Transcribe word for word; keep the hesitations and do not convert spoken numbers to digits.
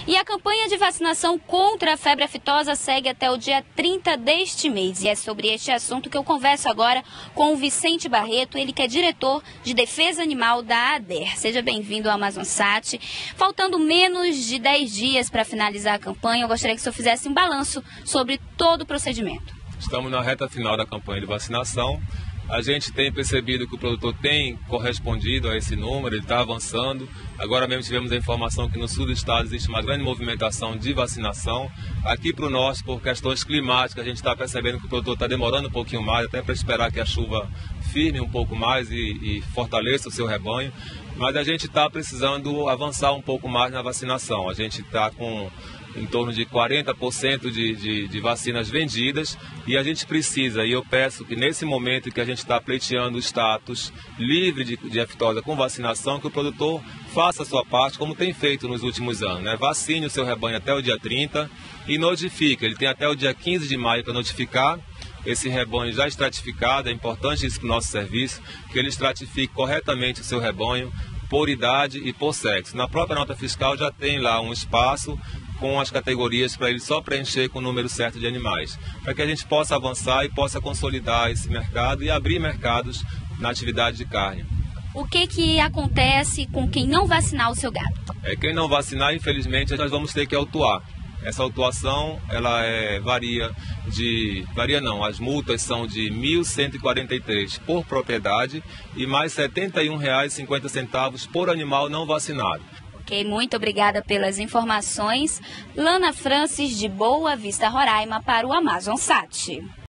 E a campanha de vacinação contra a febre aftosa segue até o dia trinta deste mês. E é sobre este assunto que eu converso agora com o Vicente Barreto, ele que é diretor de defesa animal da ADER. Seja bem-vindo ao AmazonSat. Faltando menos de dez dias para finalizar a campanha, eu gostaria que o senhor fizesse um balanço sobre todo o procedimento. Estamos na reta final da campanha de vacinação. A gente tem percebido que o produtor tem correspondido a esse número, ele está avançando. Agora mesmo tivemos a informação que no sul do estado existe uma grande movimentação de vacinação. Aqui para o norte, por questões climáticas, a gente está percebendo que o produtor está demorando um pouquinho mais, até para esperar que a chuva firme um pouco mais e, e fortaleça o seu rebanho. Mas a gente está precisando avançar um pouco mais na vacinação. A gente está com em torno de quarenta por cento de, de, de vacinas vendidas e a gente precisa, e eu peço que nesse momento que a gente está pleiteando o status livre de, de aftosa com vacinação, que o produtor faça a sua parte, como tem feito nos últimos anos, né? Vacine o seu rebanho até o dia trinta e notifique, ele tem até o dia quinze de maio para notificar esse rebanho já estratificado. É importante isso para o nosso serviço, que ele estratifique corretamente o seu rebanho por idade e por sexo. Na própria nota fiscal já tem lá um espaço com as categorias para ele só preencher com o número certo de animais, para que a gente possa avançar e possa consolidar esse mercado e abrir mercados na atividade de carne. O que que acontece com quem não vacinar o seu gado? É, quem não vacinar, infelizmente, nós vamos ter que autuar. Essa autuação, ela é, varia de... Varia não, as multas são de mil cento e quarenta e três reais por propriedade e mais setenta e um reais e cinquenta centavos por animal não vacinado. Ok, muito obrigada pelas informações. Lana Francis, de Boa Vista, Roraima, para o AmazonSat.